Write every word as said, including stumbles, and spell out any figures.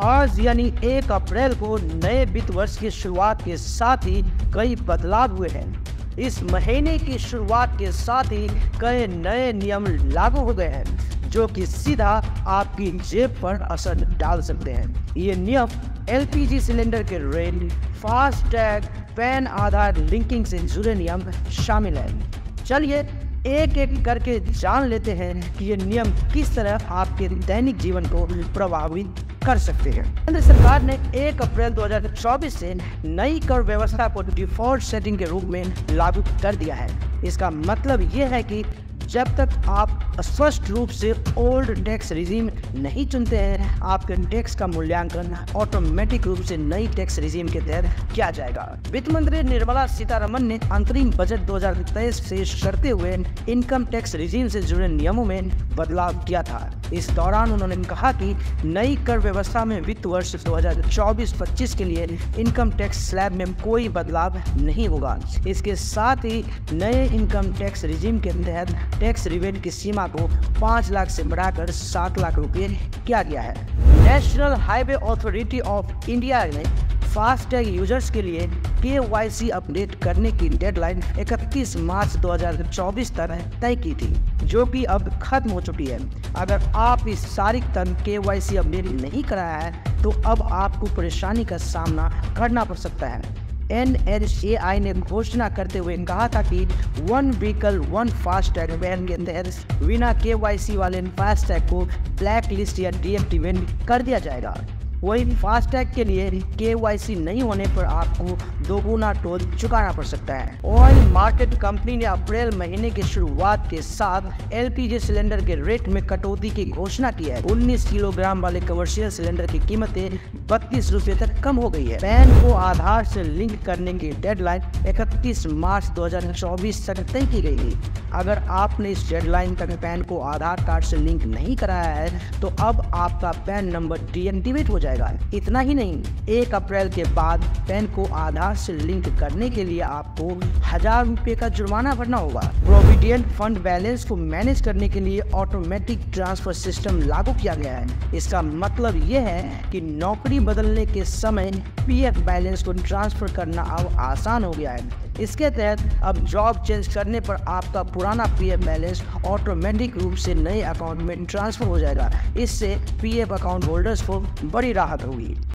आज यानी एक अप्रैल को नए वित्त वर्ष की शुरुआत के साथ ही कई बदलाव हुए हैं। इस महीने की शुरुआत के साथ ही कई नए नियम लागू हो गए हैं जो कि सीधा आपकी जेब पर असर डाल सकते हैं। ये नियम एलपीजी सिलेंडर के rate, FASTag, PAN Aadhaar linking से जुड़े नियम शामिल हैं। चलिए एक एक करके जान लेते हैं कि ये नियम किस तरह आपके दैनिक जीवन को प्रभावित कर सकते हैं। केंद्र सरकार ने एक अप्रैल दो हज़ार चौबीस से नई कर व्यवस्था को डिफॉल्ट सेटिंग के रूप में लागू कर दिया है। इसका मतलब ये है कि जब तक आप स्पष्ट रूप से ओल्ड टैक्स रिजीम नहीं चुनते हैं, आपके टैक्स का मूल्यांकन ऑटोमेटिक रूप से नई टैक्स रिजीम के तहत किया जाएगा। वित्त मंत्री निर्मला सीतारमण ने अंतरिम बजट दो हज़ार तेईस पेश करते हुए इनकम टैक्स रिजीम से जुड़े नियमों में बदलाव किया था। इस दौरान उन्होंने कहा कि नई कर व्यवस्था में वित्त वर्ष दो हज़ार चौबीस पच्चीस के लिए इनकम टैक्स स्लैब में कोई बदलाव नहीं होगा। इसके साथ ही नए इनकम टैक्स रिजीम के तहत टैक्स रिबेट की सीमा को पाँच लाख से बढ़ाकर सात लाख रुपए किया गया है। National highway authority of India ने फास्टैग यूजर्स के लिए केवाईसी अपडेट करने की डेडलाइन इकतीस मार्च दो हज़ार चौबीस तक तय की थी, जो कि अब खत्म हो चुकी है। अगर आप इस तारीख तक केवाईसी अपडेट नहीं कराया है तो अब आपको परेशानी का सामना करना पड़ सकता है। एन एच ए आई ने घोषणा करते हुए कहा था कि one vehicle one FASTag ban के तहत बिना केवाईसी वाले फास्टैग को ब्लैक लिस्ट या डीएक्टिवेट कर दिया जाएगा। वही फास्टैग के लिए केवाईसी नहीं होने पर आपको दोगुना टोल चुकाना पड़ सकता है। ऑयल मार्केट कंपनी ने अप्रैल महीने की शुरुआत के साथ एलपीजी सिलेंडर के रेट में कटौती की घोषणा की है। उन्नीस किलोग्राम वाले कमर्शियल सिलेंडर की कीमतें बत्तीस रुपये तक कम हो गई है। पैन को आधार से लिंक करने की डेडलाइन इकतीस मार्च दो हज़ार चौबीस तक तय की गई थी। अगर आपने इस डेडलाइन तक पैन को आधार कार्ड से लिंक नहीं कराया है तो अब आपका पैन नंबर डीएक्टिवेट हो जाएगा। इतना ही नहीं, एक अप्रैल के बाद पैन को आधार से लिंक करने के लिए आपको हजार रुपए का जुर्माना भरना होगा। प्रोविडेंट फंड बैलेंस को मैनेज करने के लिए ऑटोमेटिक ट्रांसफर सिस्टम लागू किया गया है। इसका मतलब यह है कि नौकरी बदलने के समय पीएफ बैलेंस को ट्रांसफर करना अब आसान हो गया है। इसके तहत अब जॉब चेंज करने पर आपका पुराना पीएफ बैलेंस ऑटोमेटिक रूप से नए अकाउंट में ट्रांसफर हो जाएगा। इससे पीएफ अकाउंट होल्डर्स को बड़ी राहत होगी।